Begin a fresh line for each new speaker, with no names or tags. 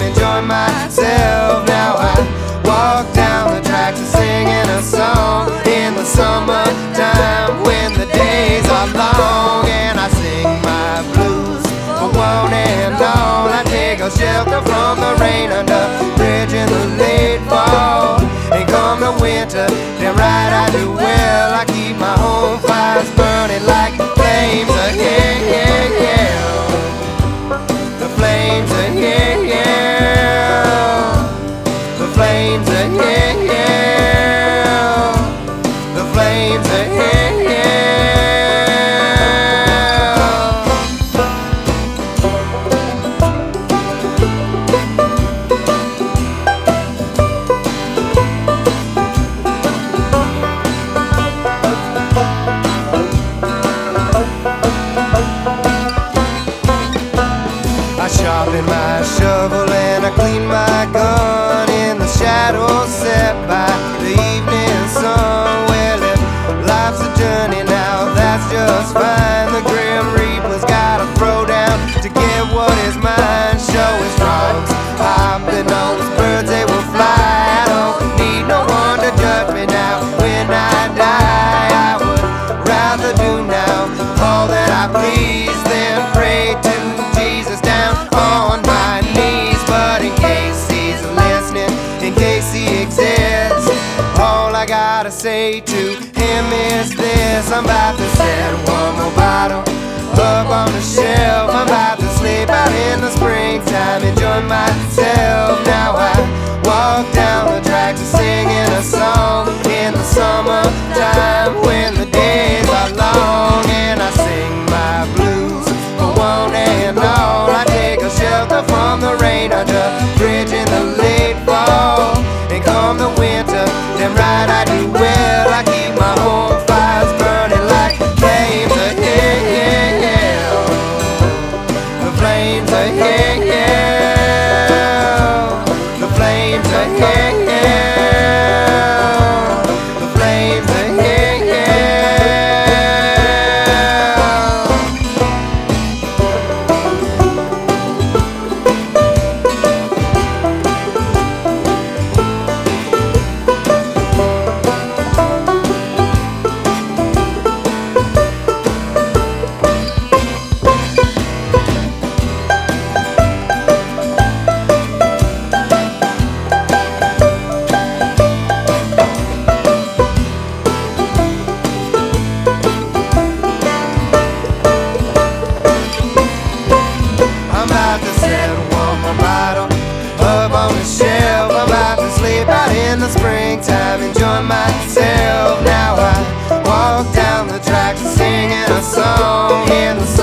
enjoying myself. Now I walk down the tracks and singing a song in the summertime when the days are long, and I sing my blues for one and all. I take a shelter from the rain under bridge in the late fall, and come the winter, then right I do well. I keep my home fires burning like flames of hell. The flames of hell. The flames of hell. The flames of hell. I sharpen my shovel and I clean my gun in the shadows set by the evening sun. Well, if life's a journey now, that's just fine. The grim reaper's gotta throw down to get what is mine. Show his frogs hopping on his birds, they will fly. I don't need no one to judge me now. When I die, I would rather do now all that I please than pray to Jesus down on my knees. But in case he's listening, in case he exists, all I gotta say to him is this: I'm about to set one more bottle up on the shelf. I'm about to sleep out in the springtime, enjoying myself. Now I walk down the tracks and singing a song in the summertime when the days are long, and I sing my blues for one and all. I take a shelter from the rain under bridge in the late fall, and come the winter, then right I do well. I keep my home fires burning like flames of hell. The flames of hell. The flames of hell. The flames of hell. I'm about to set one more bottle up on the shelf. I'm about to sleep out in the springtime, enjoying myself. Now I walk down the tracks singing a song in the